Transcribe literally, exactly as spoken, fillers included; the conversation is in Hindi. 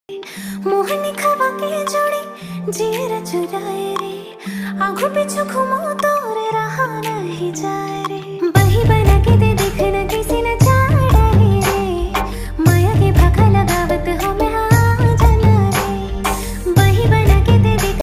मोहनी खबा के जोड़ी जीर चुराए रे, आंखों पीछू घुमाओ तो रे रहा नहीं जाए रे।